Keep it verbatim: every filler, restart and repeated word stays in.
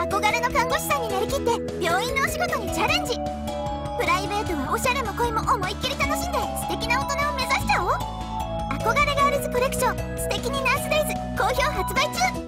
憧れの看護師さんになりきって病院のお仕事にチャレンジ。プライベートはおしゃれも恋も思いっきり楽しんで素敵な大人を目指しちゃおう。憧れガールズコレクション素敵にナースデイズ好評発売中。